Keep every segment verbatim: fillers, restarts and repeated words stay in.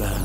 M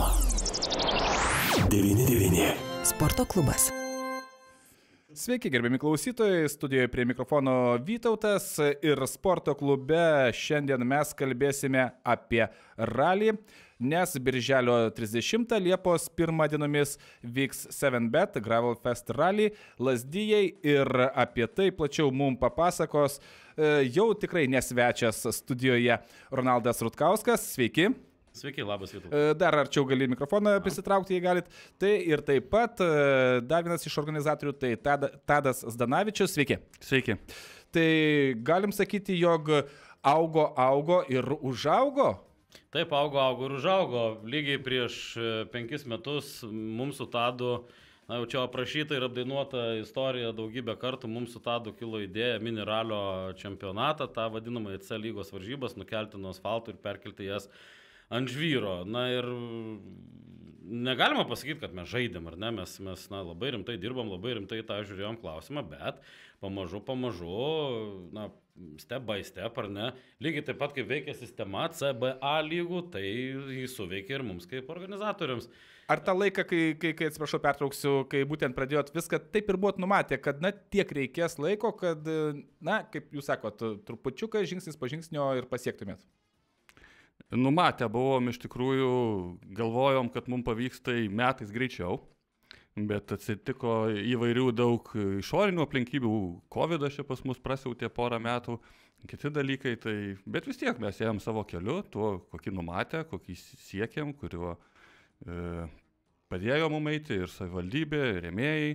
devyni devyni. Sporto klubas. Sveiki, gerbiami klausytojai, studijoje prie mikrofono Vytautas ir sporto klube šiandien mes kalbėsime apie ralį, nes birželio trisdešimtą Liepos pirmą dienomis vyks seven bet Gravel Fest rally Lazdijai ir apie tai plačiau mums papasakos jau tikrai nesvečias studijoje Ronaldas Rutkauskas. Sveiki. Sveiki, labas Vytautas. Dar arčiau gali mikrofoną prisitraukti, jei galit. Tai ir taip pat dar vienas iš organizatorių, tai Tadas Zdanavičius. Sveiki. Sveiki. Tai galim sakyti, jog augo, augo ir užaugo? Taip, augo, augo ir užaugo. Lygiai prieš penkis metus mums su Tadu, na jau čia aprašyta ir apdainuota istorija daugybę kartų, mums su Tadu kilo idėja mini ralio čempionatą, tą vadinamą C lygos varžybas, nukelti nuo asfalto ir perkelti jas ant žvyro. Na ir negalima pasakyti, kad mes žaidėm, ar ne, mes, mes na, labai rimtai dirbam, labai rimtai tą žiūrėjom klausimą, bet pamažu, pamažu, na, step by step, ar ne, lygiai taip pat kaip veikia sistema C B A lygų, tai jį suveikia ir mums kaip organizatoriams. Ar tą laiką, kai, kai, kai atsiprašau, pertrauksiu, kai būtent pradėjot viską, taip ir buvot numatę, kad, na, tiek reikės laiko, kad, na, kaip jūs sakot, trupučiuką žingsnis po žingsnio ir pasiektumėt? Numatę buvom, iš tikrųjų galvojom, kad mums pavyks tai metais greičiau, bet atsitiko įvairių daug išorinių aplinkybių, Covidas čia pas mus prasiautė porą metų, kiti dalykai, tai, bet vis tiek mes ėjom savo keliu, tuo, kokį numatę, kokį siekėm, kuriuo e, padėjo mums eiti ir savivaldybė, ir rėmėjai,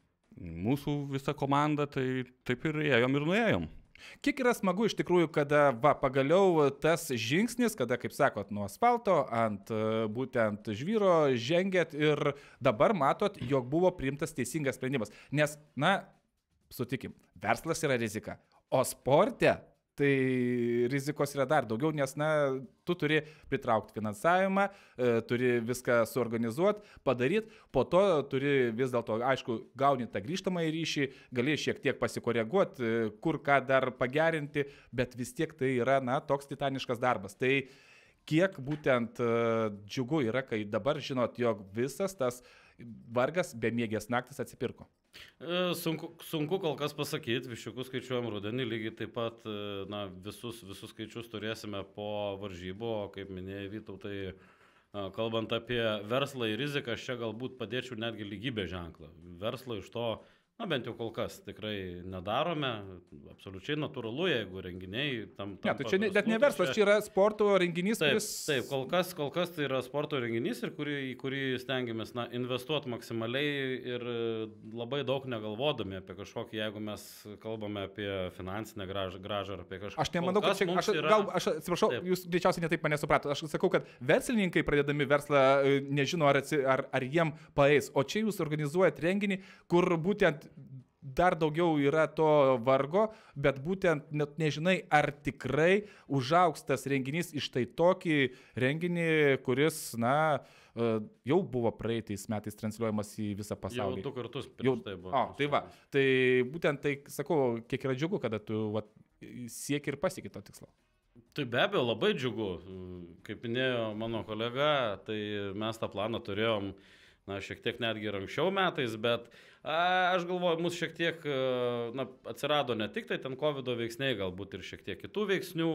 mūsų visa komanda, tai taip ir ėjom ir nuėjom. Kiek yra smagu iš tikrųjų, kada va, pagaliau tas žingsnis, kada, kaip sakot, nuo asfalto ant būtent žvyro žengėt ir dabar matot, jog buvo priimtas teisingas sprendimas. Nes, na, sutikim, verslas yra rizika, o sporte tai rizikos yra dar daugiau, nes, na, tu turi pritraukti finansavimą, e, turi viską suorganizuoti, padaryti, po to turi vis dėlto, aišku, gauni tą grįžtamą ryšį, gali šiek tiek pasikoreguoti, e, kur ką dar pagerinti, bet vis tiek tai yra, na, toks titaniškas darbas. Tai kiek būtent e, džiugu yra, kai dabar žinot, jog visas tas vargas, bemiegės naktis atsipirko. Sunku, sunku kol kas pasakyti, viščiukus skaičiuojam rudenį, lygiai taip pat na, visus, visus skaičius turėsime po varžybų, o kaip minėjai Vytautai, kalbant apie verslą ir riziką, aš čia galbūt padėčiau netgi lygybės ženklą. Verslą iš to, na bent jau kol kas tikrai nedarome, absoliučiai natūralu, jeigu renginiai tam... tam ne, tai čia ne, net ne verslas, čia yra sporto renginys, taip, kuris... Taip, kol kas, kol kas tai yra sporto renginys, ir kurį, į kurį stengiamės na, investuoti maksimaliai ir labai daug negalvodami apie kažkokį, jeigu mes kalbame apie finansinę gražą, gražą ar apie kažką. Aš nemanau, kad čia... Aš, yra... gal, aš atsiprašau, taip. Jūs greičiausiai netaip mane suprato. Aš sakau, kad verslininkai pradėdami verslą nežino, ar, atsi, ar, ar jiem paeis. O čia jūs organizuojat renginį, kur būtent dar daugiau yra to vargo, bet būtent net nežinai, ar tikrai užaugs tas renginys iš tai tokį renginį, kuris, na, jau buvo praeitais metais transliuojamas į visą pasaulį. Jau du kartus prieš tai buvo. O, tai va, tai būtent tai, sakau, kiek yra džiugu, kada tu va, sieki ir pasieki to tikslo. Tai be abejo labai džiugu. Kaip minėjo mano kolega, tai mes tą planą turėjom na, šiek tiek netgi ir anksčiau metais, bet a, aš galvoju, mūsų šiek tiek na, atsirado ne tik tai ten Covido veiksniai, galbūt ir šiek tiek kitų veiksnių.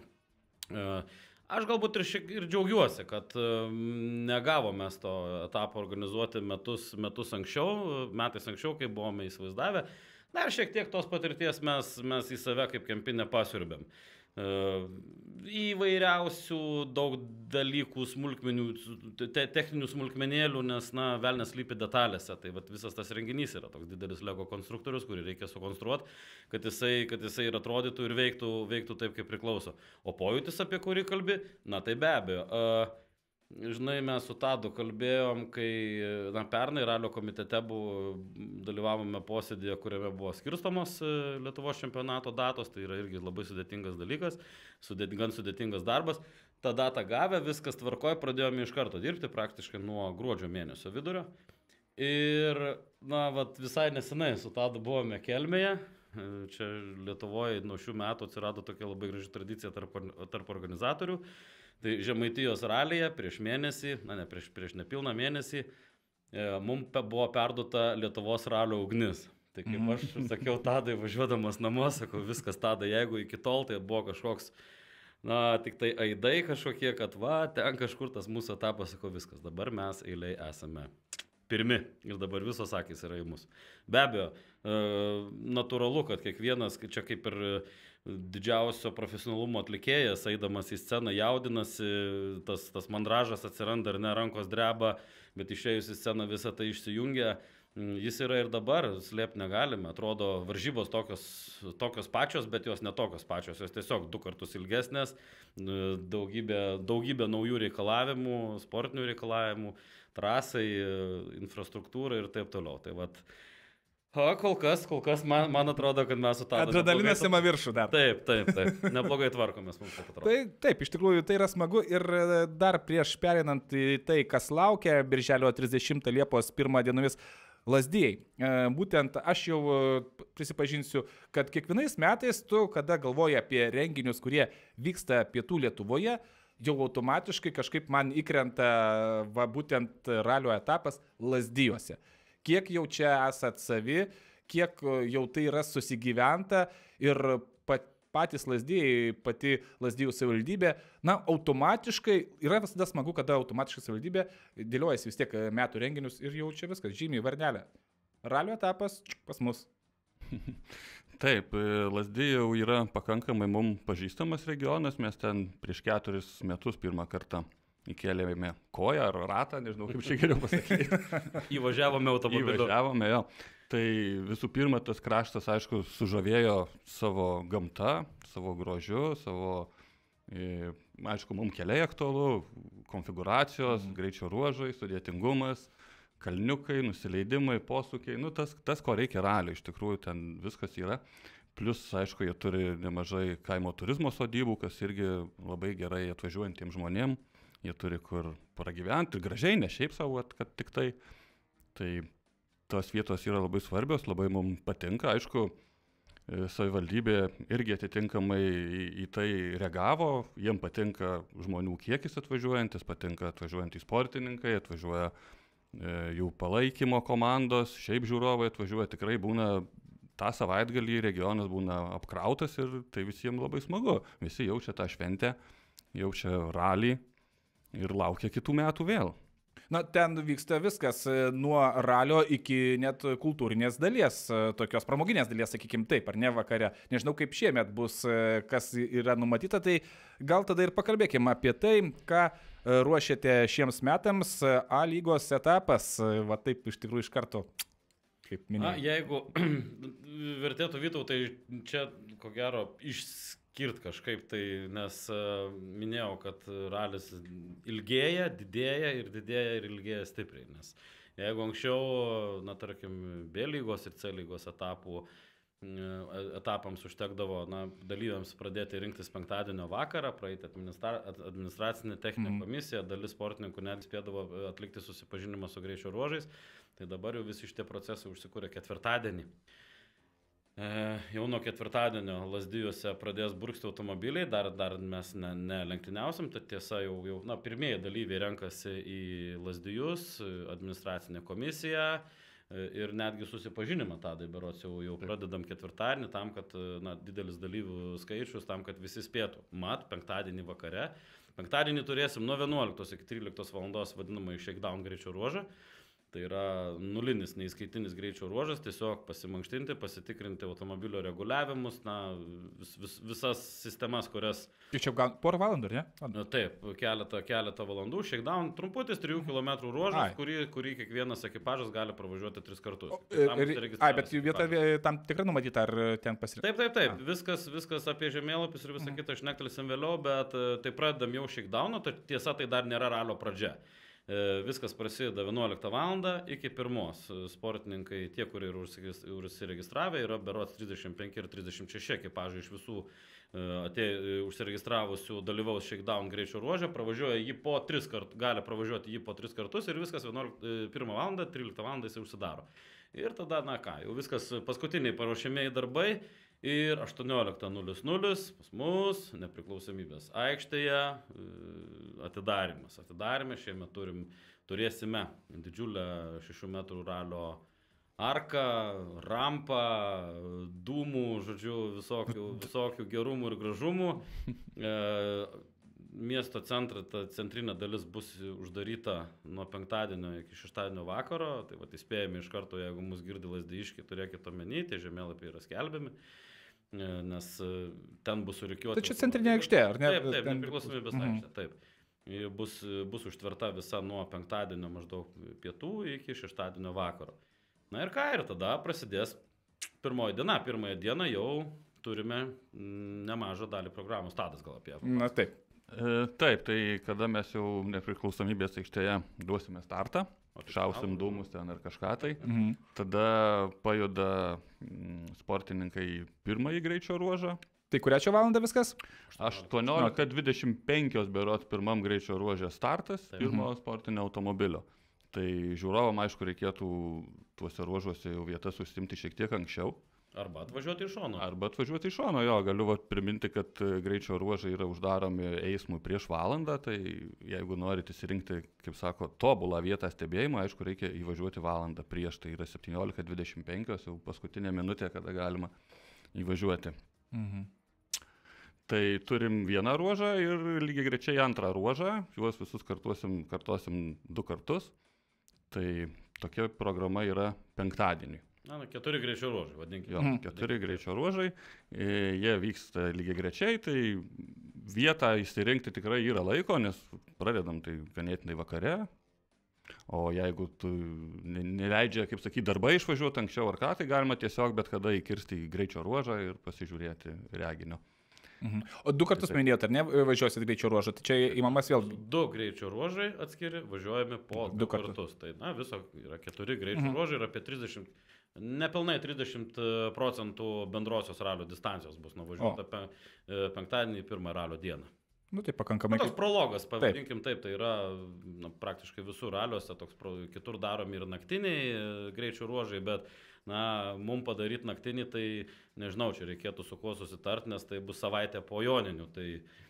A, aš galbūt ir, šiek, ir džiaugiuosi, kad a, negavome to etapo organizuoti metus, metus anksčiau, metais anksčiau, kai buvome įsivaizdavę. Na ir šiek tiek tos patirties mes, mes į save kaip kempinę pasiurbėm. Uh, įvairiausių daug dalykų, smulkmenių, te, techninių smulkmenėlių, nes, na, velnias slypi detalėse, tai vat, visas tas renginys yra toks didelis Lego konstruktorius, kurį reikia sukonstruoti, kad jisai, kad jisai ir atrodytų ir veiktų, veiktų taip, kaip priklauso. O pojūtis, apie kurį kalbi, na, tai be abejo. Uh, Žinai, mes su Tadu kalbėjom, kai na, pernai ralio komitete buvo, dalyvavome posėdėje, kuriame buvo skirstomos Lietuvos čempionato datos, tai yra irgi labai sudėtingas dalykas, sudėt, gan sudėtingas darbas. Ta data gavę, viskas tvarkoje, pradėjome iš karto dirbti praktiškai nuo gruodžio mėnesio vidurio. Ir na, vat, visai nesenai su Tadu buvome Kelmėje. Čia Lietuvoje nuo šių metų atsirado tokia labai graži tradicija tarp, tarp organizatorių. Tai Žemaitijos ralyje prieš mėnesį, na ne, prieš, prieš nepilną mėnesį, e, mums pe, buvo perduota Lietuvos ralio ugnis. Tai kaip aš sakiau Tadai, važiuodamas namo, sakau, viskas Tadai, jeigu iki tol tai buvo kažkoks, na, tik tai aidai kažkokie, kad va, ten kažkur tas mūsų etapas, sakau, viskas, dabar mes eiliai esame pirmi ir dabar visos akys yra į mus. Be abejo, e, natūralu, kad kiekvienas, čia kaip ir didžiausio profesionalumo atlikėjas, eidamas į sceną jaudinasi, tas, tas mandražas atsiranda ir ne, rankos dreba, bet išėjus į sceną visą tai išsijungia. Jis yra ir dabar, slėpti negalime, atrodo varžybos tokios, tokios pačios, bet jos netokios pačios, jos tiesiog du kartus ilgesnės, daugybė, daugybė naujų reikalavimų, sportinių reikalavimų, trasai, infrastruktūrai ir taip toliau. Tai vat, o, kol kas, kol kas man, man atrodo, kad mes su tą... Adrenalinas ima viršų dar. Taip, taip, taip, neblogai tvarkomės, mums taip atrodo. Tai, taip, iš tikrųjų tai yra smagu ir dar prieš perinant į tai, kas laukia, birželio trisdešimtą Liepos pirmą dienomis, Lazdijai. Būtent aš jau prisipažinsiu, kad kiekvienais metais tu, kada galvoji apie renginius, kurie vyksta pietų Lietuvoje, jau automatiškai kažkaip man įkrenta va, būtent ralio etapas Lazdijuose. Kiek jau čia esat savi, kiek jau tai yra susigyventa ir pat, patys Lazdijai, pati Lazdijų savivaldybė, na, automatiškai, yra visada smagu, kada automatiškai savivaldybė dėliojasi vis tiek metų renginius ir jau čia viskas, žymiai varnelė. Ralio etapas pas mus. Taip, Lazdijai jau yra pakankamai mums pažįstamas regionas, mes ten prieš keturis metus pirmą kartą įkėlėme koją ar ratą, nežinau kaip čia geriau pasakyti. Įvažiavome automobiliu. Įvažiavome, jo. Tai visų pirma, tas kraštas, aišku, sužavėjo savo gamta, savo grožiu, savo, e, aišku, mums keliai aktualu, konfiguracijos, mm. greičio ruožai, sudėtingumas, kalniukai, nusileidimai, posūkiai, nu tas, tas ko reikia raliui, iš tikrųjų ten viskas yra. Plus, aišku, jie turi nemažai kaimo turizmo sodybų, kas irgi labai gerai atvažiuojantiems žmonėms. Jie turi kur pragyventi ir gražiai, ne šiaip savo, kad tik tai. Tai tos vietos yra labai svarbios, labai mums patinka. Aišku, savivaldybė irgi atitinkamai į, į tai reagavo. Jiem patinka žmonių kiekis atvažiuojantis, patinka atvažiuojantys sportininkai, atvažiuoja e, jų palaikymo komandos, šiaip žiūrovai atvažiuoja, tikrai būna tą savaitgalį regionas būna apkrautas ir tai visiems labai smagu. Visi jaučia tą šventę, jaučia ralį ir laukia kitų metų vėl. Na, ten vyksta viskas nuo ralio iki net kultūrinės dalies, tokios pramoginės dalies, sakykim taip, ar ne vakare. Nežinau, kaip šiemet bus, kas yra numatyta, tai gal tada ir pakalbėkime apie tai, ką ruošiate šiems metams. A lygos etapas, va taip iš tikrųjų iš karto, kaip minėjau. Na, jeigu vertėtų Vytau, tai čia ko gero išskirt kažkaip tai, nes uh, minėjau, kad ralis ilgėja, didėja ir didėja ir ilgėja stipriai, nes jeigu anksčiau, na tarkim, B lygos ir C lygos etapų, etapams užtekdavo, na, dalyviams pradėti rinktis penktadienio vakarą, praeiti administra, administracinę techninę komisiją, dalis sportininkų net spėdavo atlikti susipažinimą su greičio ruožais, tai dabar jau visi šitie procesai užsikūrė ketvirtadienį. E, jau nuo ketvirtadienio Lazdijuose pradės burksti automobiliai, dar, dar mes ne, ne lenktyniausim, tad tiesa jau, jau na, pirmieji dalyviai renkasi į Lazdijus, administracinę komisiją ir netgi susipažinimą Tadai berods jau, jau pradedam ketvirtadienį tam, kad na, didelis dalyvių skaičius, tam, kad visi spėtų. Mat, penktadienį vakare. Penktadienį turėsim nuo vienuoliktos iki tryliktos valandos vadinamą shakedown greičio ruožą. Tai yra nulinis, neįskaitinis greičio ruožas, tiesiog pasimankštinti, pasitikrinti automobilio reguliavimus, na, vis, vis, visas sistemas, kurias... Ir čia gal porą valandų, ne? Taip, keletą, keletą valandų. Shakedown trumputis, trijų kilometrų ruožas, kurį, kurį kiekvienas ekipažas gali pravažiuoti tris kartus. O, ir, ai, bet vieta tam tikrai numatyta, ar ten pasirinkti? Taip, taip, taip. Viskas, viskas apie žemėlapius ir visą kitą šnektelsim vėliau, bet tai pradedam jau shakedowną, tai tiesa, tai dar nėra ralio pradžia. Viskas prasideda vienuoliktą valandą iki pirmos. Sportininkai, tie, kurie yra užsiregistravę, yra berods trisdešimt penki ir trisdešimt šeši ekipažai iš visų atėjų užsiregistravusių dalyvaus shakedown greičio ruožę, pravažiuoja jį po tris kartus, gali pravažiuoti jį po tris kartus ir viskas pirmą valandą, tryliktą valandą jis užsidaro. Ir tada, na ką, jau viskas paskutiniai paruošiamieji darbai Ir aštuonioliktą nulis nulis pas mus nepriklausomybės aikštėje atidarimas. Atidarime šiemet turim, turėsime didžiulę šešių metrų ralio arką, rampą, dūmų, žodžiu, visokių, visokių gerumų ir gražumų. E, miesto centra, ta centrinė dalis bus uždaryta nuo penktadienio iki šeštadienio vakaro. Tai va, įspėjame iš karto, jeigu mus girdi Lazdijiškiai, turėkite omeny, tie žemėlapiai yra skelbiami. Nes ten bus surikiuota. Tai čia centrinė aikštė, ar ne? Taip, taip, nepriklausomybės mm. aikštė, taip. Bus, bus užtverta visa nuo penktadienio maždaug pietų iki šeštadienio vakaro. Na ir ką, ir tada prasidės pirmoji diena. Pirmąją dieną jau turime nemažą dalį programos. Tadas gal apie. Na taip. E, taip, tai kada mes jau nepriklausomybės aikštėje duosime startą, šausim dūmus ten ar kažką tai, mhm. tada pajuda sportininkai pirmąjį greičio ruožą. Tai kurią čia valandą viskas? aštuoniolika dvidešimt penki berods pirmam greičio ruožė startas pirmo mhm. sportinio automobilio. Tai žiūrovam, aišku, reikėtų tuose ruožuose jau vietas užsimti šiek tiek anksčiau. Arba atvažiuoti iš šono. Arba atvažiuoti iš šono, jo. Galiu va, priminti, kad greičio ruožai yra uždaromi eismui prieš valandą, tai jeigu norite įsirinkti, kaip sako, tobulą vietą stebėjimo, aišku, reikia įvažiuoti valandą prieš, tai yra septyniolika dvidešimt penki, jau paskutinė minutė, kada galima įvažiuoti. Mhm. Tai turim vieną ruožą ir lygiai grečiai antrą ruožą, juos visus kartuosim, kartuosim du kartus, tai tokia programa yra penktadienį. Na, na, keturi greičio ruožai, vadinkime. Jo, keturi greičio ruožai, jie vyksta lygiai grečiai, tai vietą įsirinkti tikrai yra laiko, nes pradedam tai ganėtinai vakare, o jeigu tu neleidžia, kaip sakyti, darbai išvažiuoti anksčiau ar ką, tai galima tiesiog bet kada įkirsti į greičio ruožą ir pasižiūrėti reginio. Mhm. O du kartus tai minėjote, ar ne, važiuosit greičio ruožą, tai čia įmamas vėl... Du greičio ruožai atskiri, važiuojame po du, du kartus. kartus. Tai, na, viso yra keturi greičio mhm. ruožai ir apie trisdešimt, nepilnai trisdešimt procentų bendrosios ralio distancijos bus nuvažiuota pe, penktadienį pirmą ralio dieną. Nu, tai pakankamai... Na, toks prologas, pavadinkim taip, tai yra na, praktiškai visur raliuose, toks pro, kitur daromi ir naktiniai greičio ruožai, bet na, mums padaryti naktinį, tai nežinau, čia reikėtų su kuo susitart, nes tai bus savaitė po joninių, tai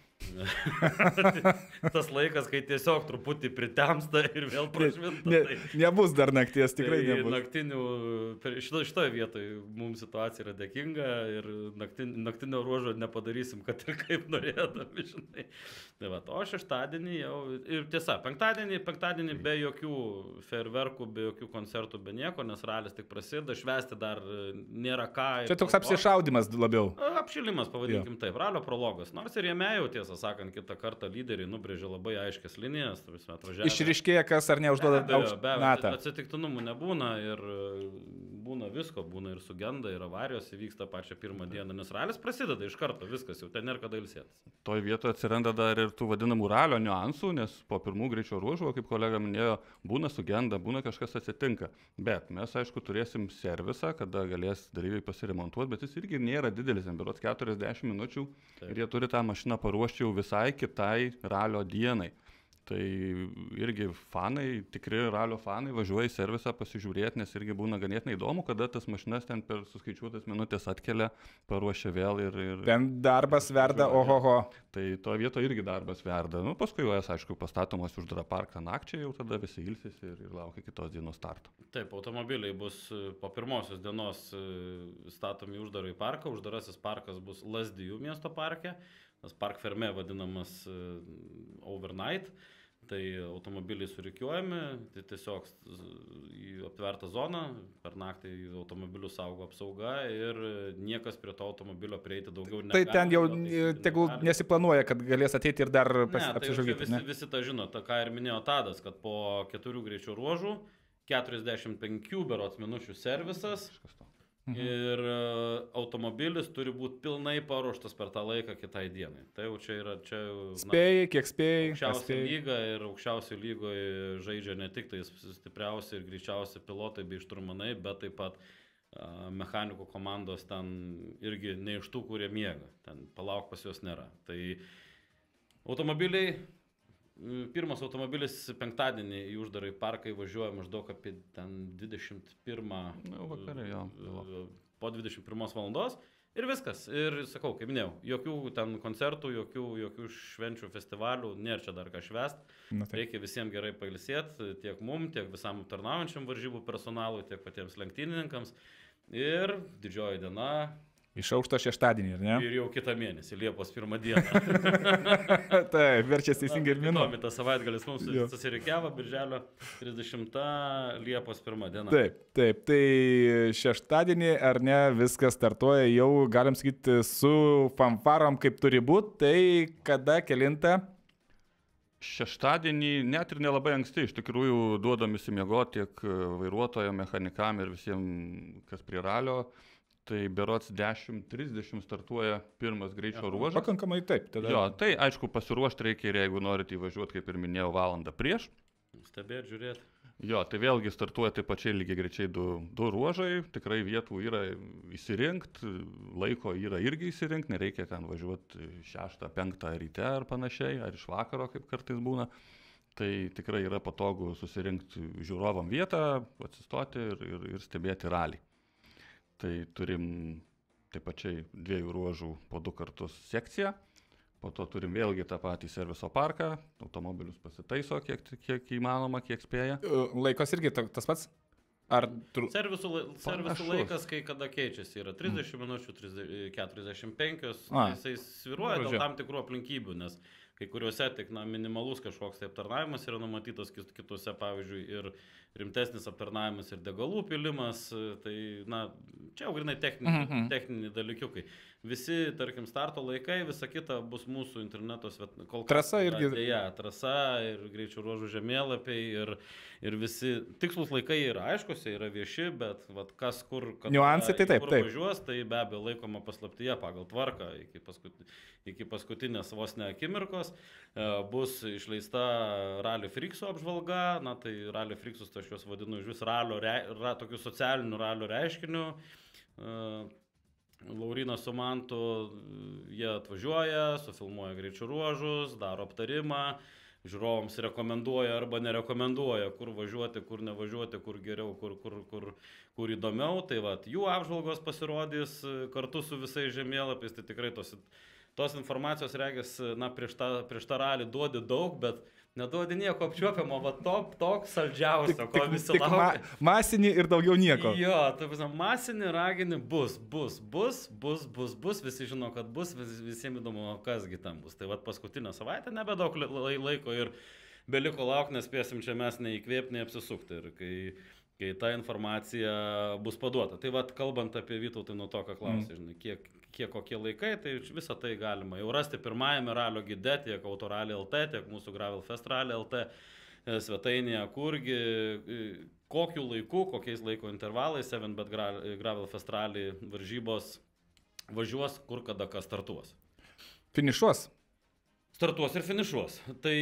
tas laikas, kai tiesiog truputį pritemsta ir vėl prašvinta. Ne, tai, ne, nebus dar nakties, tikrai tai nebus. Naktinių, šito, šitoje vietoje mums situacija yra dėkinga ir naktin, naktinio ruožo nepadarysim, kad ir kaip norėdami, žinai. Tai va, o šeštadienį jau, ir tiesa, penktadienį, penktadienį be jokių fejerverkų, be jokių koncertų, be nieko, nes ralis tik prasideda, švęsti dar nėra ką. Čia toks apsišaudimas labiau. Apšilimas, pavadinkim taip, ralio prologas. Nors ir jame jau tiesą sakant, kitą kartą lyderiai nubrėžė labai aiškias linijas. Išryškėja, kas ar neužduoda aukštą natą. Atsitiktinumų nebūna ir būna visko, būna ir sugenda, ir avarijos įvyksta pačią pirmą dieną, nes ralis prasideda iš karto, viskas jau ten nėra kada ilsėtis. Toj vietoje atsiranda dar ir tų vadinamų ralio niuansų, nes po pirmų greičio ruožų, kaip kolega minėjo, būna sugenda, būna kažkas atsitinka. Bet mes, aišku, turėsim servisą, kada galės dalyviai pasiremontuoti, bet jis irgi nėra didelis, berods keturiasdešimt minučių. Taip. Ir jie turi tą mašiną paruošti jau visai kitai ralio dienai. Tai irgi fanai, tikri ralio fanai važiuoja į servisą pasižiūrėti, nes irgi būna ganėtinai įdomu, kada tas mašinas ten per suskaičiuotas minutės atkelia, paruošia vėl ir... ir ten darbas verda, ohoho. Tai to vieto irgi darbas verda. Nu, paskui jas, aišku, pastatomos uždarą parką nakčiai, jau tada visi ilsisi ir, ir laukia kitos dienos starto. Taip, automobiliai bus po pirmosios dienos statomi uždarą į parką, uždarasis parkas bus Lazdijų miesto parke. Tas Park Ferme vadinamas uh, overnight, tai automobiliai surikiuojami, tai tiesiog į aptvertą zoną, per naktį automobilių saugo apsauga ir niekas prie to automobilio prieiti daugiau negali. Tai ten jau tegul nesiplanuoja, kad galės ateiti ir dar apsižvalgyti. Ne, tai visi, visi tą žino, ta, ką ir minėjo Tadas, kad po keturių greičio ruožų keturiasdešimt penkių berods minučių servisas. Mhm. Ir automobilis turi būti pilnai paruoštas per tą laiką kitai dienai. Tai jau čia yra, čia jau... Spėjai, kiek spėjai. Aukščiausia lyga ir aukščiausia lygoje žaidžia ne tik tai stipriausi ir greičiausi pilotai bei šturmanai, bet taip pat uh, mechanikų komandos ten irgi ne iš tų, kurie miega. Ten palauk pas juos nėra. Tai automobiliai... Pirmas automobilis penktadienį į uždarą į parką įvažiuoja maždaug apie ten dvidešimt pirmą no, vakare, jo, po dvidešimt pirmos valandos Ir viskas. Ir sakau, kaip minėjau, jokių ten koncertų, jokių, jokių švenčių, festivalių, nėra čia dar ką švest. Reikia visiems gerai pailsėti, tiek mum, tiek visam aptarnaujančiam varžybų personalui, tiek patiems lenktynininkams. Ir didžioji diena. Išaukšto šeštadienį, ar ne? Ir jau kitą mėnesį, Liepos pirmą dieną. Taip, verčias teisingai ir minu. Įdomi tas savaitgalis mums susirikiavo, birželio trisdešimta Liepos pirmą diena. Taip, taip, tai šeštadienį, ar ne, viskas startuoja jau, galim sakyti, su fanfarom, kaip turi būti, tai kada kelinta? Šeštadienį net ir nelabai anksti, iš tikrųjų duodam įsimiegoti tiek vairuotojo, mechanikam ir visiems, kas prie ralio. Tai berods dešimt trisdešimt startuoja pirmas greičio ruožas. Pakankamai taip. Tada... Jo, tai aišku pasiruošti reikia ir jeigu norite įvažiuoti, kaip ir minėjau, valandą prieš. Stebėti, žiūrėti. Jo, tai vėlgi startuoja taip pačiai lygiai greičiai du, du ruožai, tikrai vietų yra įsirinkti, laiko yra irgi įsirinkti, nereikia ten važiuoti šeštą, penktą ryte ar panašiai, ar iš vakaro, kaip kartais būna. Tai tikrai yra patogu susirinkti žiūrovam vietą, atsistoti ir, ir, ir stebėti ralį. Tai turim taip pačiai dviejų ruožų po du kartus sekciją, po to turim vėlgi tą patį serviso parką, automobilius pasitaiso kiek, kiek įmanoma, kiek spėja. Laikos irgi tas pats? Ar tru... Servisų, lai, servisų laikas, kai kada keičiasi, yra trisdešimt mm. minučių, keturiasdešimt penkios, jisai sviruoja dėl tam tikrų aplinkybių, nes kai kuriuose tik na, minimalus kažkoks tai aptarnavimas yra numatytas, kitose, pavyzdžiui, ir rimtesnis aptarnavimas ir degalų pilimas, tai na, čia jau grinai techniniai, mm-hmm. techniniai dalykiukai. Visi, tarkim, starto laikai, visa kita bus mūsų interneto svetainėje. Trasa irgi. Dėja, trasa ir greičio ruožų žemėlapiai ir, ir visi tikslus laikai yra aiškus, yra vieši, bet vat, kas kur, niuansai, tai taip, kur taip. važiuos, tai be abejo laikoma paslaptyje pagal tvarką iki, paskutinė, iki paskutinės vos ne akimirkos. Bus išleista Rally Frikso apžvalga, na tai Rally Friksus, tai aš juos vadinu iš vis ralio, ra, tokių socialinių ralio reiškinių. Laurinas su Mantu, jie atvažiuoja, sufilmuoja greičio ruožus, daro aptarimą, žiūrovams rekomenduoja arba nerekomenduoja, kur važiuoti, kur nevažiuoti, kur geriau, kur, kur, kur, kur įdomiau. Tai vat, jų apžvalgos pasirodys kartu su visais žemėlapiais, tai tikrai tos, tos informacijos regis, na, prieš tą, prieš tą ralį duodi daug, bet neduodi nieko apčiuopiamo, va top, toks saldžiausio, tik, ko visi laukia. Ma, masinį ir daugiau nieko. Jo, tai masinį raginį bus, bus, bus, bus, bus, bus, visi žino, kad bus, vis, visiems įdomu, kasgi tam bus. Tai va paskutinę savaitę nebedaug laiko ir beliko laukti, nespėsim čia mes neįkvėpti, neapsisukti. Ir kai, kai ta informacija bus paduota. Tai va, kalbant apie Vytautą nuo to, ką klausai, mm. žinai, kiek, kiek kokie laikai, tai visą tai galima jau rasti pirmajame ralio gide, tiek Autorally L T, tiek mūsų Gravel Fest Rally L T svetainėje, kurgi, kokiu laiku, kokiais laiko intervalais seven bet Gravel Fest Rally varžybos važiuos, kur kada kas startuos. Finišuos? Startuos ir finišuos. Tai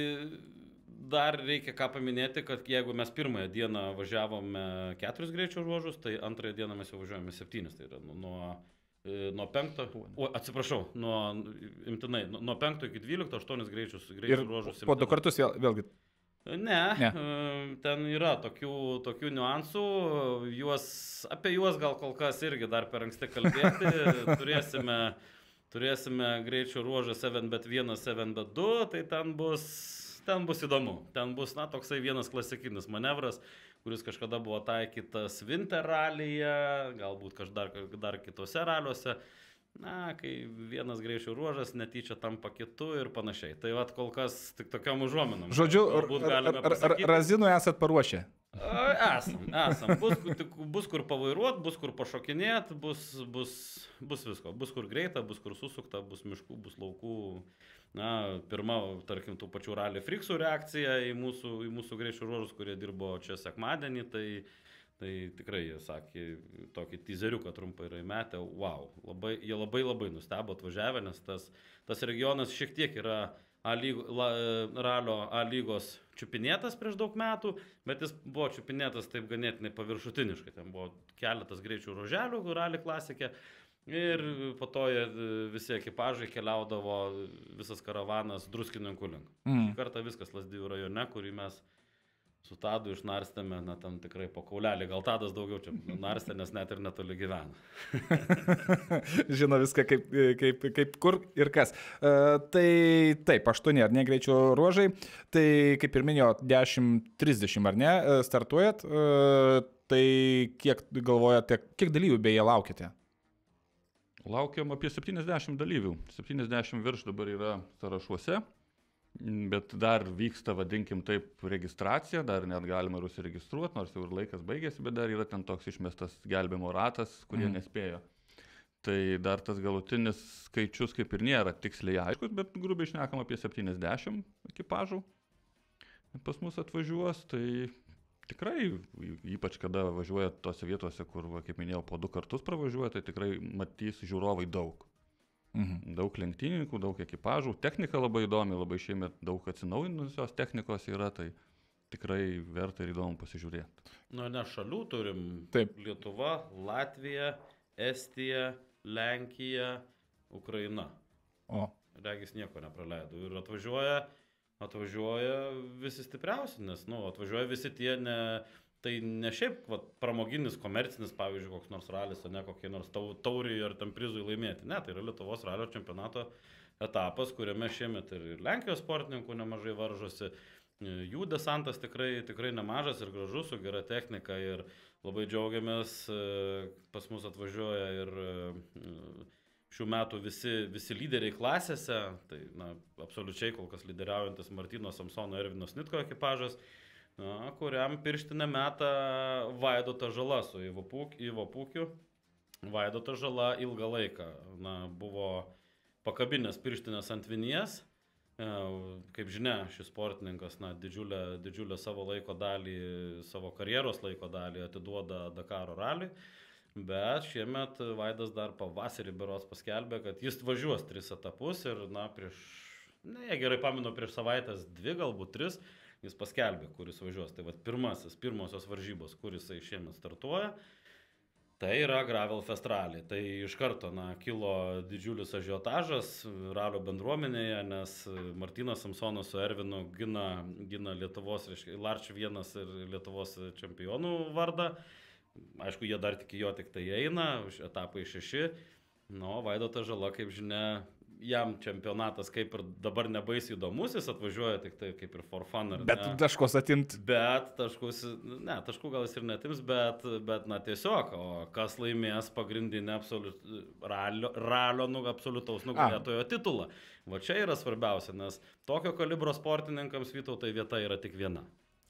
dar reikia ką paminėti, kad jeigu mes pirmąją dieną važiavome keturis greičio ruožus, tai antrąją dieną mes jau važiuojame septynis. Tai yra nuo Nuo penkto, o, atsiprašau, nuo, imtinai, nuo penkto iki dvylikto, aštuonis greičius, greičių ruožus. Po du kartus vėl, vėlgi? Ne, ne, ten yra tokių, tokių niuansų, juos, apie juos gal kol kas irgi dar per anksti kalbėti, turėsime, turėsime greičių ruožą seven bet one, seven bet two, tai ten bus, ten bus įdomu, ten bus, na, toksai vienas klasikinis manevras, kuris kažkada buvo taikytas Winter Rallyje, galbūt každar dar kitose raliuose, na, kai vienas greičio ruožas netyčia tampa kitu ir panašiai. Tai vat kol kas tik tokiam užuominom. Žodžiu, ar, ar, ar razinų esat paruošę? Esam, esam. Bus, bus kur pavairuot, bus kur pašokinėt, bus, bus, bus visko. Bus kur greita, bus kur susukta, bus miškų, bus laukų. Na, pirma, tarkim, tų pačių Rally Friksų reakcija į mūsų, į mūsų greičių ruožus, kurie dirbo čia sekmadienį, tai, tai tikrai jie sakė tokį teaseriuką trumpą yra įmetę, wow, labai, jie labai labai nustebo atvažiavę, nes tas, tas regionas šiek tiek yra A lygo, la, ralio A lygos čiupinėtas prieš daug metų, bet jis buvo čiupinėtas taip ganėtinai paviršutiniškai, ten buvo keletas greičių ruoželių, Rally klasikė. Ir po to visi ekipažai keliaudavo, visas karavanas Druskininkų link. Mm. Šį kartą viskas Lazdijų rajone, kurį mes su Tadu išnarstėme, na, tam tikrai po kaulelį. Gal Tadas daugiau čia narstė, nes net ir netoli gyvena. Žino viską, kaip, kaip, kaip kur ir kas. Uh, tai taip, aštuoni ar ne greičio ruožai. Tai kaip ir minėjau, dešimt trisdešimt ar ne startuojat. Uh, tai kiek galvojate, kiek dalyvių beje laukite? Laukiam apie septyniasdešimt dalyvių. septyniasdešimt virš dabar yra sąrašuose. Bet dar vyksta, vadinkim taip, registracija, dar net galima ir užsiregistruoti, nors jau ir laikas baigėsi, bet dar yra ten toks išmestas gelbėjimo ratas, kurie mm. nespėjo. Tai dar tas galutinis skaičius kaip ir nėra tiksliai aiškus, bet grubiai šnekam apie septyniasdešimt ekipažų pas mus atvažiuos. Tai tikrai, ypač kada važiuoja tose vietose, kur, va, kaip minėjau, po du kartus pravažiuoja, tai tikrai matys žiūrovai daug. Mhm. Daug lenktynininkų, daug ekipažų, technika labai įdomi, labai šiemet daug atsinaujinusios technikos yra, tai tikrai verta ir įdomu pasižiūrėti. Na, ne šalių turim. Taip. Lietuva, Latvija, Estija, Lenkija, Ukraina. O. Regis nieko nepraleido. Ir atvažiuoja, atvažiuoja visi stipriausi, nes, nu, atvažiuoja visi tie ne... Tai ne šiaip va, pramoginis, komercinis, pavyzdžiui, koks nors ralis, o ne kokie nors tauriai ar tam prizui laimėti. Ne, tai yra Lietuvos ralio čempionato etapas, kuriame šiemet ir Lenkijos sportininkų nemažai varžosi. Jų desantas tikrai, tikrai nemažas ir gražus, su gera technika ir labai džiaugiamės, pas mus atvažiuoja ir šių metų visi, visi lyderiai klasėse. Tai na, absoliučiai kol kas lyderiaujantis Martyno Samsono ir Ervino Snitko ekipažas. Na, kuriam pirštinę metą Vaidotas Žala su Ivo Pūkiu. Vaidotas Žala ilgą laiką na, buvo pakabinęs pirštinės ant vinies. Kaip žinia, šis sportininkas na, didžiulę, didžiulę savo laiko dalį, savo karjeros laiko dalį atiduoda Dakaro raliui. Bet šiemet Vaidas dar pavasarį berods paskelbė, kad jis važiuos tris etapus ir na, prieš, ne, gerai pamenu, prieš savaitės dvi, galbūt tris, jis paskelbė, kuris važiuos. Tai vat pirmasis, pirmosios varžybos, kuris šiemet startuoja, tai yra Gravel Fest Rally. Tai iš karto na, kilo didžiulis ažiotažas ralio bendruomenėje, nes Martynas Samsonas su Ervinu gina, gina Lietuvos, reiškia, Larč vienas ir Lietuvos čempionų vardą. Aišku, jie dar tik jo tik tai eina, etapai šeši. Nu, Vaidotas Žala, kaip žinia, jam čempionatas kaip ir dabar nebaisiai įdomus, jis atvažiuoja tik tai kaip ir for fun. Bet ne. Taškus atimt. Bet taškus, ne, taškų gal jis ir netims, bet, bet na tiesiog, o kas laimės pagrindinę absoliut, ralio, ralio nu, absoliutaus nugalėtojo titulą. Va čia yra svarbiausia, nes tokio kalibro sportininkams Vytautai vieta yra tik viena.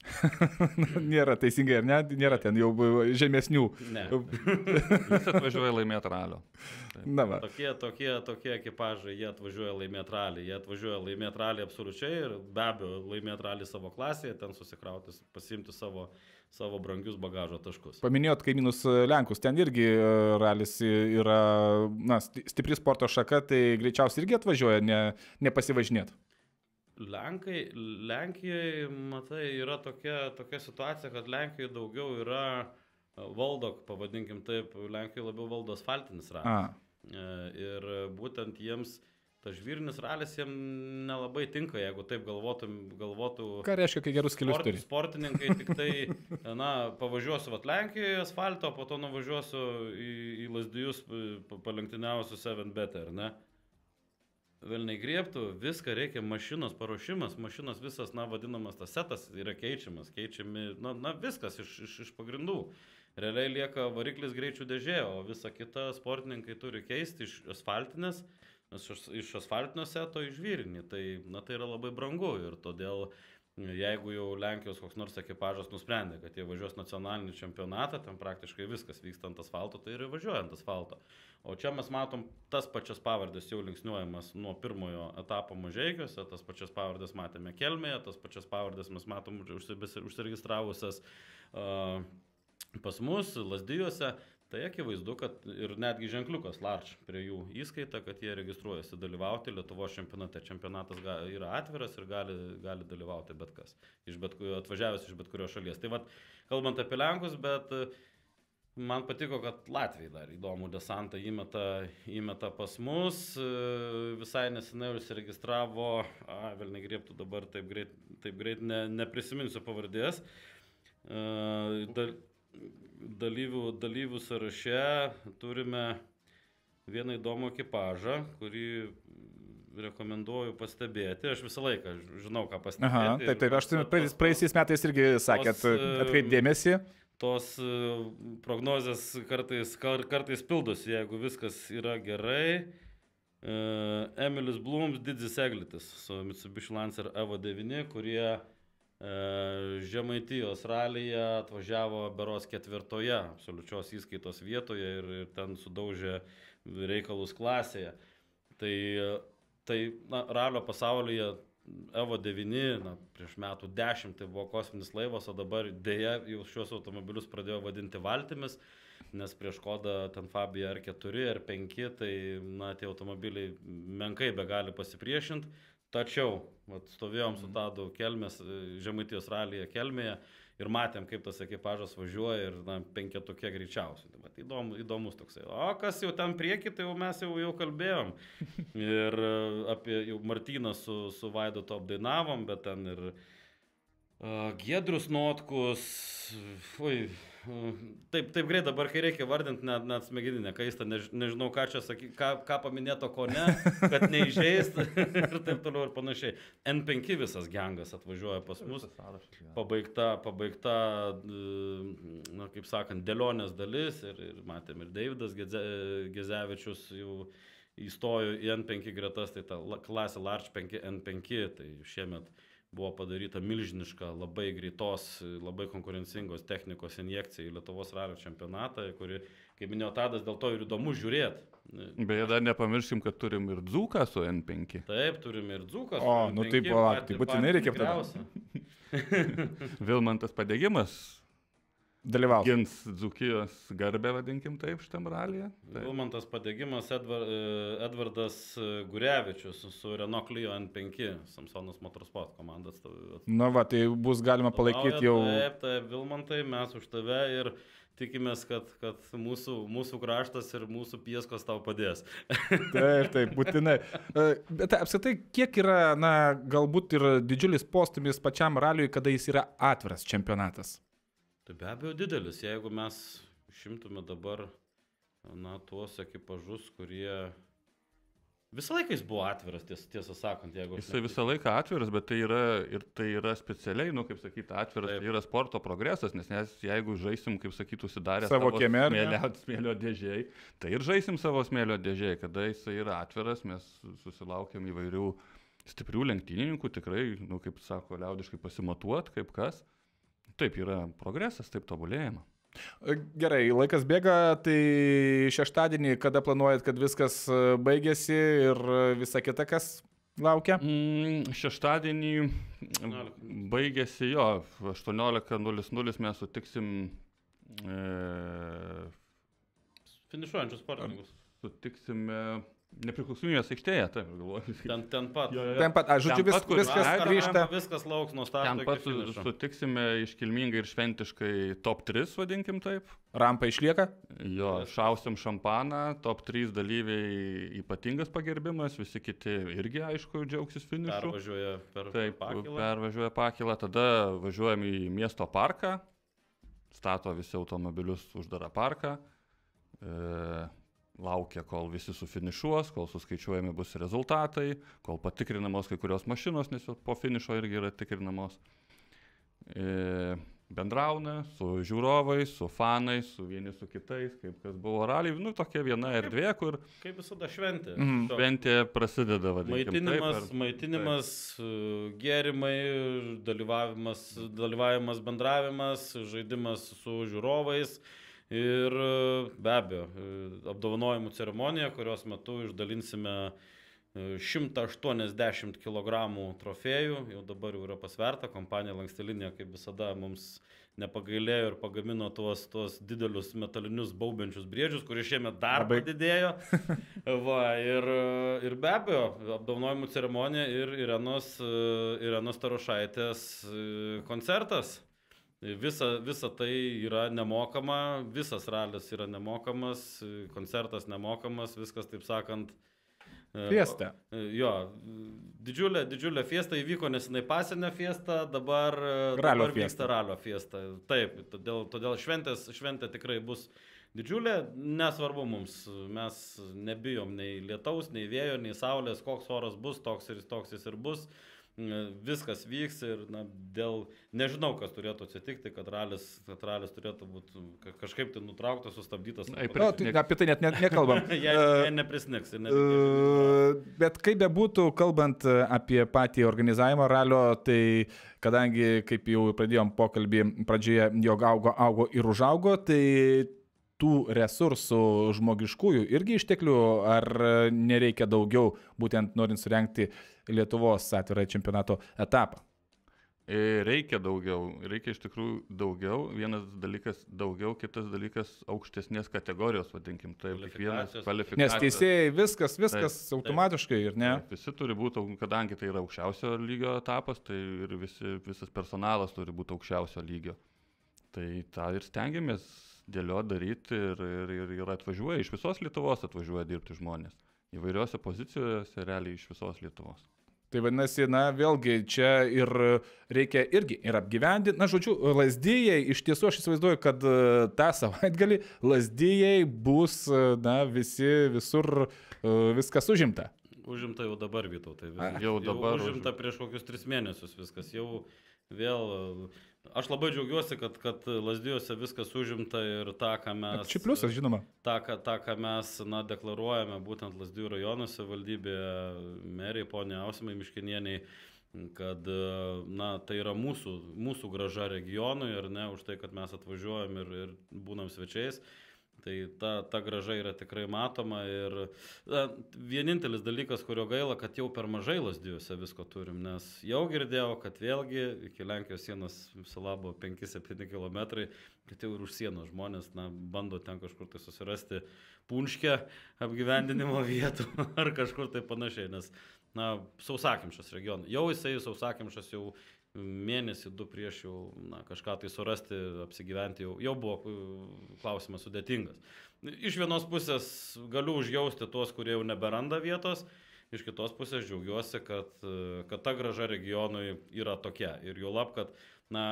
Nėra teisingai, ar ne? Nėra ten jau žemesnių. Ne. Jis atvažiuoja laimėti ralio. Na, va. Tokie, tokie, tokie ekipažai, jie atvažiuoja laimėti ralį. Jie atvažiuoja laimėti ralį absoliučiai ir be abejo laimėti ralį savo klasėje, ten susikrauti, pasiimti savo, savo brangius bagažo taškus. Paminėjot kaimynus Lenkus, ten irgi ralis yra na, stipri sporto šaka, tai greičiausiai irgi atvažiuoja, ne, nepasivažinėt. Lenkai, Lenkijoje, matai, yra tokia, tokia situacija, kad Lenkijoje daugiau yra valdo, pavadinkim taip, Lenkijoje labiau valdo asfaltinis ralis. Ir būtent jiems tas žvyrinis ralis jiems nelabai tinka, jeigu taip galvotum, galvotų... Ką reiškia, kai gerus kelius turi? Sportininkai tik tai, na, pavažiuosiu vat Lenkijoje asfalto, po to nuvažiuosiu į, į Lazdijus palenktyniausiu seven better, ne? Velniai griebtų, viską reikia, mašinos paruošimas, mašinos visas, na, vadinamas tas setas yra keičiamas, keičiami, na, na viskas iš, iš, iš pagrindų. Realiai lieka variklis greičių dėžė, o visa kita sportininkai turi keisti iš asfaltinės, iš asfaltinio seto į žvyrinį. Tai, na, tai yra labai brangu ir todėl, jeigu jau Lenkijos koks nors ekipažas nusprendė, kad jie važiuos nacionalinį čempionatą, ten praktiškai viskas vyksta ant asfalto, tai ir važiuoja ant asfalto. O čia mes matom tas pačias pavardės jau linksniuojamas nuo pirmojo etapo Mažeikiuose, tas pačias pavardės matėme Kelmėje, tas pačias pavardės mes matom užsiregistravusias uh, pas mus, Lazdijuose. Tai akivaizdu, kad ir netgi ženkliukas Larč prie jų įskaita, kad jie registruojasi dalyvauti Lietuvos čempionate. Čempionatas yra atviras ir gali, gali dalyvauti bet kas, iš bet, atvažiavęs iš bet kurios šalies. Tai vat, kalbant apie Lenkus, bet Man patiko, kad Latvijai dar įdomų desantą įmeta, įmeta pas mus, visai nesenai užsiregistravo, a, vėl negriebtų dabar taip greit, taip greit ne, neprisiminsiu pavardės, Dal, dalyvių, dalyvių sąraše turime vieną įdomų ekipažą, kurį rekomenduoju pastebėti. Aš visą laiką žinau, ką pastebėti. Aha, taip, taip, aš praeisiais metais irgi sakėt, atkreip dėmesį. Tos prognozės kartais, kar, kartais pildosi, jeigu viskas yra gerai. Emilis Blums, Didzis Eglitis su Mitsubishi Lancer Evo devyni, kurie Žemaitijos ralyje atvažiavo beros ketvirtoje absoliučios įskaitos vietoje ir, ir ten sudaužė reikalus klasėje. Tai, tai na, ralio pasaulyje Evo devyni, na, prieš metų dešimt tai buvo kosminis laivas, o dabar dėja jau šios automobilius pradėjo vadinti valtimis, nes prieš kodą ten Fabia R keturi, R penki, tai na, tie automobiliai menkai be gali pasipriešinti. Tačiau vat, stovėjom su Tadu Kelmės, Žemaitijos ralyje Kelmėje ir matėm, kaip tas ekipažas važiuoja ir na, penketuke greičiausiai. Tai, vat, įdom, įdomus toksai. O kas jau ten prieki, tai jau mes jau, jau kalbėjom. Ir apie jau Martyną su, su Vaidotu apdainavom, bet ten ir uh, Giedrius Notkus. Ui, Taip, taip greit dabar, kai reikia vardinti, net, net smegeninę kaistą, než, nežinau, ką čia saky, ką, ką paminėto, ko ne, kad neįžeist ir taip toliau ir panašiai. N penki visas gengas atvažiuoja pas mus, pabaigta, pabaigta, na, kaip sakant, dėlionės dalis ir, ir matėm ir Deividas Geze, Gezevičius jau įstojo į N penki gretas, tai ta klasė Large penki N penki, tai šiemet buvo padaryta milžiniška, labai greitos, labai konkurencingos technikos injekcija į Lietuvos ralio čempionatą, kuri, kaip minėjo Tadas, dėl to ir įdomu žiūrėti. Beje, dar nepamirškim, kad turim ir Dzūką su N penki. Taip, turim ir Dzūką su o, N penki. O, nu taip, o, tai būtinai reikia aptarti. Vilmantas Padegimas dalyvauti. Gins Dzūkijos garbę, vadinkim taip, šitam ralyje. Vilmantas Padegimas, Edvar, Edvardas Gurevičius su Renault Clio N penki, Samsonas Motorsport komandas. Nu va, tai bus galima palaikyti jau. Taip, taip, Vilmantai, mes už tave ir tikimės, kad, kad mūsų, mūsų kraštas ir mūsų pieskos tau padės. Taip, taip, būtinai. Bet apskritai, kiek yra, na, galbūt ir didžiulis postumis pačiam raliui, kada jis yra atviras čempionatas? Tai be abejo didelis, jeigu mes šimtume dabar, na, tuos ekipažus, kurie visą laiką jis buvo atviras, ties, tiesą sakant. Jeigu Jisai visą laiką atviras, bet tai yra, ir tai yra specialiai, nu, kaip sakyti, atviras, taip. Tai yra sporto progresas, nes, nes jeigu žaisim, kaip sakytų, sudarę savo, savo smėlio, smėlio dėžiai, tai ir žaisim savo smėlio dėžiai, kada jisai yra atviras, mes susilaukiam įvairių stiprių lenktynininkų, tikrai, nu, kaip sako, liaudiškai pasimatuot, kaip kas. Taip, yra progresas, taip tobulėjama. Gerai, laikas bėga, tai šeštadienį, kada planuojat, kad viskas baigėsi ir visa kita, kas laukia? Mm, šeštadienį baigėsi jo, aštuoniolika nulis nulis mes sutiksim... E, finišuojančius sportininkus. Sutiksime... Nepriklausomybės aikštėje, taip, galvoju. Ten, ten pat. Jo, jo. Ten pat, aš žodžiu, vis, pat, viskas grįžta. Viskas lauks nuo starto. Ten pat sutiksime iškilmingai ir šventiškai top tris, vadinkim taip. Rampa išlieka? Jo, šausim šampaną, top trys dalyviai ypatingas pagerbimas, visi kiti irgi, aišku, džiaugsis finišu. Pervažiuoja per taip, pakilą. Pervažiuoja pakilą, tada važiuojam į miesto parką, stato visi automobilius uždarą parką. E, Laukia, kol visi sufinišuos, kol suskaičiuojami bus rezultatai, kol patikrinamos kai kurios mašinos, nes po finišo irgi yra tikrinamos. E, bendrauna su žiūrovais, su fanais, su vieni su kitais, kaip kas buvo raliai. Nu, tokia viena erdvė, kur... Kaip visada šventė. Mm, šventė prasideda, vadinkim. Maitinimas, taip, ar, maitinimas taip. Gėrimai, dalyvavimas, dalyvavimas, bendravimas, žaidimas su žiūrovais. Ir be abejo, apdovanojimų ceremonija, kurios metu išdalinsime šimtą aštuoniasdešimt kilogramų trofėjų, jau dabar jau yra pasverta, kompanija Lankstilinė, kaip visada, mums nepagailėjo ir pagamino tuos, tuos didelius metalinius baubiančius briedžius, kurie šiemet dar padidėjo. Va, ir, ir be abejo, apdovanojimų ceremonija ir Irenos, Irenos Tarošaitės koncertas. Visa, visa tai yra nemokama, visas ralis yra nemokamas, koncertas nemokamas, viskas taip sakant. Fiesta. Jo, didžiulė, didžiulė fiesta įvyko, nesinai Pasienio fiesta, dabar, Ralio dabar fiesta. vyksta ralio fiesta. Taip, todėl, todėl šventės, šventė tikrai bus didžiulė, nesvarbu mums, mes nebijom nei lietaus, nei vėjo, nei saulės, koks oras bus, toks ir toks jis ir bus. Viskas vyks ir na, dėl, nežinau, kas turėtų atsitikti, kad ralis, kad ralis turėtų būti kažkaip tai nutrauktas, sustabdytas. Na, tai apie tai net ne, nekalbam. Jei uh, neprisniks. Uh, bet kaip bebūtų, kalbant apie patį organizavimą ralio, tai kadangi, kaip jau pradėjom pokalbį pradžioje, jog augo, augo ir užaugo, tai tų resursų žmogiškųjų irgi išteklių, ar nereikia daugiau, būtent norint surengti Lietuvos atvirą čempionato etapą? Reikia daugiau, reikia iš tikrųjų daugiau. Vienas dalykas daugiau, kitas dalykas aukštesnės kategorijos, vadinkim, taip, kiekvienas kvalifikacijos. Nes teisėjai viskas, viskas taip, automatiškai ir ne? Taip, visi turi būti, kadangi tai yra aukščiausio lygio etapas, tai ir visi, visas personalas turi būti aukščiausio lygio. Tai tą ir stengiamės dėlioti, daryti ir, ir, ir, ir atvažiuoja, iš visos Lietuvos atvažiuoja dirbti žmonės. Įvairiose pozicijose realiai iš visos Lietuvos. Tai vadinasi, na vėlgi, čia ir reikia irgi ir apgyvendinti. Na, žodžiu, Lazdijai, iš tiesų aš įsivaizduoju, kad tą savaitgalį Lazdijai bus, na, visi, visur viskas užimta. Užimta jau dabar, Vytautai. Jau dabar. Jau užimta prieš kokius tris mėnesius viskas. Jau vėl... Aš labai džiaugiuosi, kad, kad Lazdijuose viskas užimta ir tą, ką mes... Čia pliusas, žinoma. tą, ką, tą, ką mes na, deklaruojame būtent Lazdijų rajono savivaldybėje, meriai, ponė Ausimai Miškinieniai, kad na, tai yra mūsų, mūsų graža regionui ir ne už tai, kad mes atvažiuojam ir, ir būnam svečiais. Tai ta, ta graža yra tikrai matoma ir na, vienintelis dalykas, kurio gaila, kad jau per mažai Lazdijuose visko turim, nes jau girdėjau, kad vėlgi iki Lenkijos sienos viso labo penki septyni kilometrai, kad jau ir už sienos žmonės na, bando ten kažkur tai susirasti punškę apgyvendinimo vietų ar kažkur tai panašiai, nes na, sausakimšas regionas, jau jisai sausakimšas jau mėnesį, du prieš jau na, kažką tai surasti, apsigyventi jau, jau buvo klausimas sudėtingas. Iš vienos pusės galiu užjausti tuos, kurie jau neberanda vietos, iš kitos pusės džiaugiuosi, kad, kad ta graža regionui yra tokia. Ir jau lab, kad na,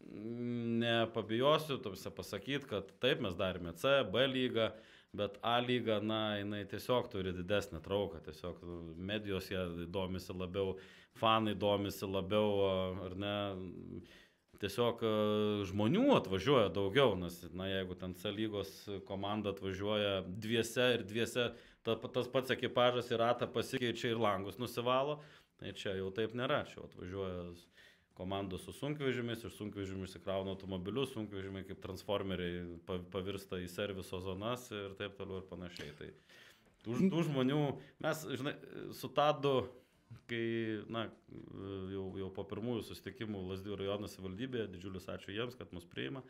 nepabijosiu pasakyti, kad taip mes darėme C, B lygą, bet A lyga, na, jinai tiesiog turi didesnę trauką, tiesiog medijos jie domisi labiau, fanai domisi labiau, ar ne, tiesiog žmonių atvažiuoja daugiau, nes, na, jeigu ten C lygos komanda atvažiuoja dviese ir dviese, ta, tas pats ekipažas ir ratą pasikeičia ir langus nusivalo, tai čia jau taip nėra, čia atvažiuoja komandos su sunkvežimiais, iš sunkvežimių įsikrauna automobilius, sunkvežimiai kaip transformeriai pavirsta į serviso zonas ir taip toliau ir panašiai. Tai tų, tų žmonių, mes, žinai, su Tadu, kai, na, jau, jau po pirmųjų susitikimų Lazdijų rajono savivaldybėje, didžiulis ačiū jiems, kad mus priima.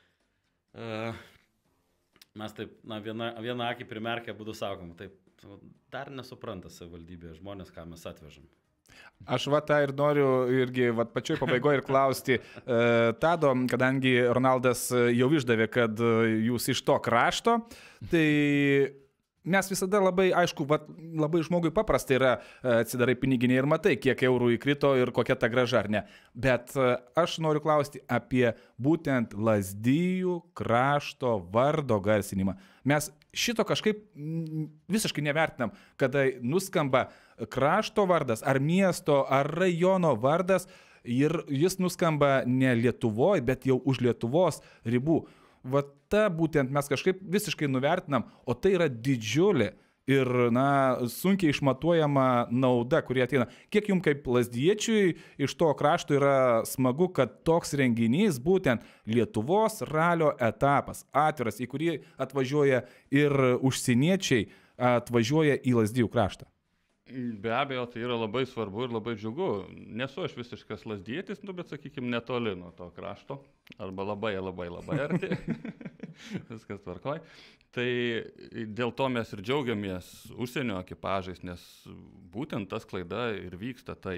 Mes taip, na, vieną, vieną akį primerkę būdų sakom, taip, dar nesupranta savivaldybėje žmonės, ką mes atvežam. Aš va tą ir noriu irgi va, pačioj pabaigoje ir klausti e, Tado, kadangi Ronaldas jau išdavė, kad jūs iš to krašto, tai mes visada labai, aišku, va, labai žmogui paprastai yra atsidarai piniginį ir matai, kiek eurų įkrito ir kokia ta graža, ar ne. Bet aš noriu klausti apie būtent Lazdijų krašto vardo garsinimą. Mes šito kažkaip visiškai nevertinam, kada nuskamba krašto vardas, ar miesto, ar rajono vardas ir jis nuskamba ne Lietuvoje, bet jau už Lietuvos ribų. Va ta būtent mes kažkaip visiškai nuvertinam, o tai yra didžiulė ir, na, sunkiai išmatuojama nauda, kurie ateina. Kiek jums kaip lazdiečiui iš to krašto yra smagu, kad toks renginys, būtent Lietuvos ralio etapas, atviras, į kurį atvažiuoja ir užsieniečiai, atvažiuoja į Lazdijų kraštą? Be abejo, tai yra labai svarbu ir labai džiugu. Nesu aš visiškas lazdietis, nu, bet, sakykime, netoli nuo to krašto. Arba labai, labai, labai arti. Viskas tvarkoj. Tai dėl to mes ir džiaugiamės užsienio ekipažais, nes būtent tas klaida ir vyksta taip.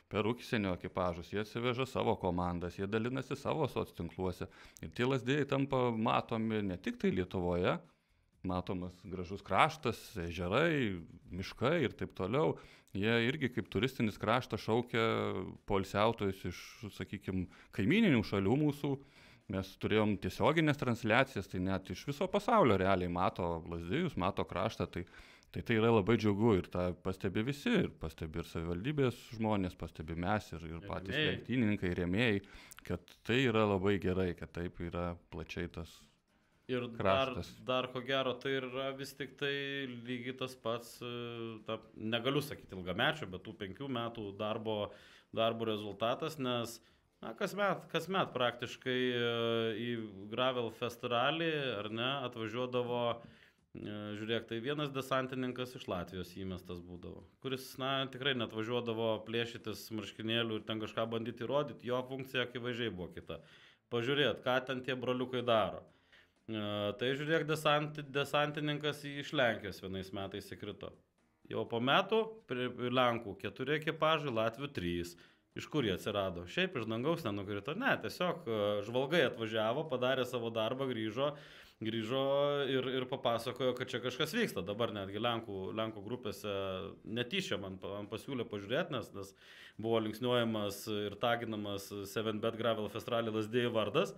per užsienio ekipažus, jie atsiveža savo komandas, jie dalinasi savo soc tinkluose. Ir tie Lazdijai tampa matomi ne tik tai Lietuvoje, matomas gražus kraštas, ežerai, miškai ir taip toliau. Jie irgi kaip turistinis kraštas šaukia poilsiautojus iš, sakykime, kaimininių šalių mūsų. Mes turėjom tiesioginės transliacijas, tai net iš viso pasaulio realiai mato Lazdijus, mato kraštą. Tai, tai tai yra labai džiugu ir tą pastebi visi, ir pastebi ir savivaldybės žmonės, pastebi mes ir, ir patys lenktynininkai, rėmėjai, kad tai yra labai gerai, kad taip yra plačiai tas ir dar, dar ko gero, tai yra vis tik tai lygiai tas pats, ta, negaliu sakyti ilgamečio, bet tų penkių metų darbo, darbo rezultatas, nes na, kasmet, kasmet praktiškai į Gravel festivalį, ar ne, atvažiuodavo, žiūrėk, tai vienas desantininkas iš Latvijos įmestas būdavo, kuris, na, tikrai net važiuodavo plėšytis marškinėlių ir ten kažką bandyti įrodyti, jo funkcija akivaizdžiai buvo kita. Pažiūrėt, ką ten tie broliukai daro. Tai žiūrėk, desant, desantininkas iš Lenkijos vienais metais įkrito. Jau po metų prie Lenkų keturi ekipažai, Latvių trys. Iš kur jie atsirado? Šiaip iš dangaus nenukrito. Ne, tiesiog žvalgai atvažiavo, padarė savo darbą, grįžo, grįžo ir, ir papasakojo, kad čia kažkas vyksta. Dabar netgi Lenkų, Lenkų grupėse netyčia man, man pasiūlė pažiūrėti, nes, nes buvo linksniuojamas ir taginamas seven bet Gravel Festivalį Lazdijai vardas.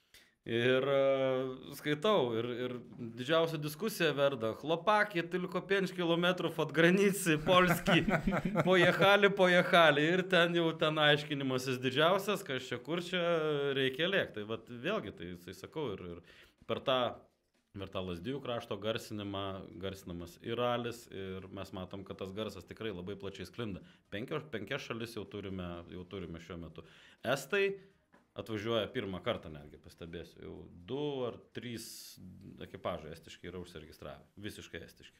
Ir uh, skaitau, ir, ir didžiausia diskusija verda. Chlopaki, tylko pięć kilometrów od granicy Polski, pojechali, pojechali. Ir ten jau ten aiškinimasis didžiausias, kas čia kur čia reikia lėkti. Tai vat, vėlgi, tai, tai sakau, ir, ir per tą, per tą Lazdijų krašto garsinimą, garsinamas ir ralis, ir mes matom, kad tas garsas tikrai labai plačiai sklinda. Penkios, penkias šalis jau turime, jau turime šiuo metu. Estai atvažiuoja pirmą kartą, netgi pastebėsiu, jau du ar trys ekipažai estiškai yra užsiregistravę, visiškai estiškai.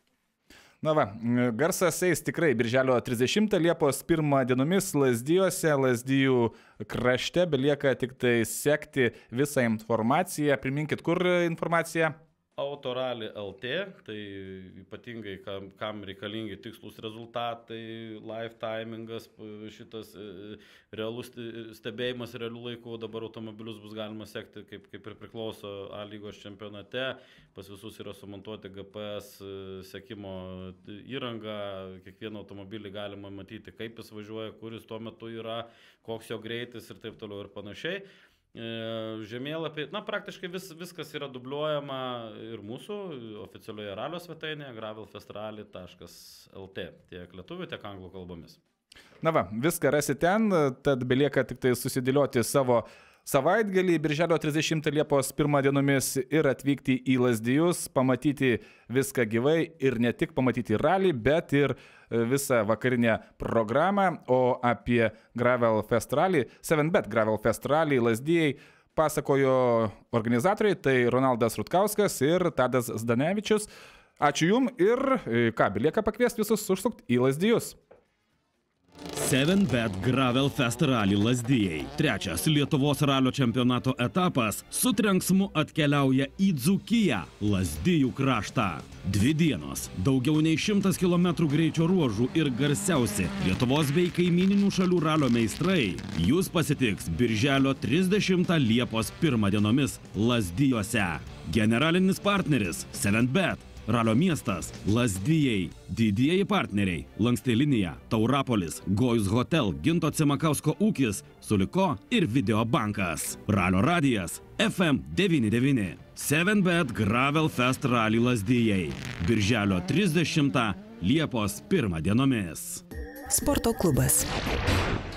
Na va, garsas eis tikrai birželio trisdešimtą Liepos pirmą dienomis Lazdijuose, Lazdijų krašte, belieka tik tai sekti visą informaciją. Priminkit, kur informacija? Autorali L T, tai ypatingai kam, kam reikalingi tikslus rezultatai, live timingas, šitas realus stebėjimas realių laikų, dabar automobilius bus galima sekti, kaip, kaip ir priklauso A lygos čempionate, pas visus yra sumontuoti G P S sekimo įranga, kiekvieną automobilį galima matyti, kaip jis važiuoja, kuris tuo metu yra, koks jo greitis ir taip toliau ir panašiai. Žemėlapiai, na praktiškai vis, viskas yra dubliuojama ir mūsų oficialioje ralio svetainėje gravel festival taškas L T, tiek lietuvių, tiek anglų kalbomis. Na va, viską rasi ten, tad belieka tik tai susidėlioti savo savaitgalį, birželio trisdešimtą Liepos pirmą dienomis ir atvykti į Lazdijus, pamatyti viską gyvai ir ne tik pamatyti ralį, bet ir visą vakarinę programą, o apie Gravel Festivalį, seven bet Gravel Festivalį Lazdijai pasakojo organizatoriai, tai Ronaldas Rutkauskas ir Tadas Zdanevičius. Ačiū Jums ir ką, belieka pakviesti visus užsukti į Lazdijus. seven bet Gravel Festivalį Lazdijai. Trečias Lietuvos ralio čempionato etapas su trenksmu atkeliauja į Dzūkiją, Lazdijų kraštą. Dvi dienos, daugiau nei šimtas kilometrų greičio ruožų ir garsiausi Lietuvos bei kaimininių šalių ralio meistrai jūs pasitiks birželio trisdešimtą Liepos pirmą dienomis Lazdijuose. Generalinis partneris seven bet. Ralio miestas Lazdijai. Didieji partneriai Lanksti linija, Taurapolis, Gojus Hotel, Ginto Cimakausko ūkis, Suliko ir Videobankas. Ralio radijas F M devyni devyni. seven bet Gravel Fest Rally Lazdijai. Birželio trisdešimtą Liepos pirmą dienomis. Sporto klubas.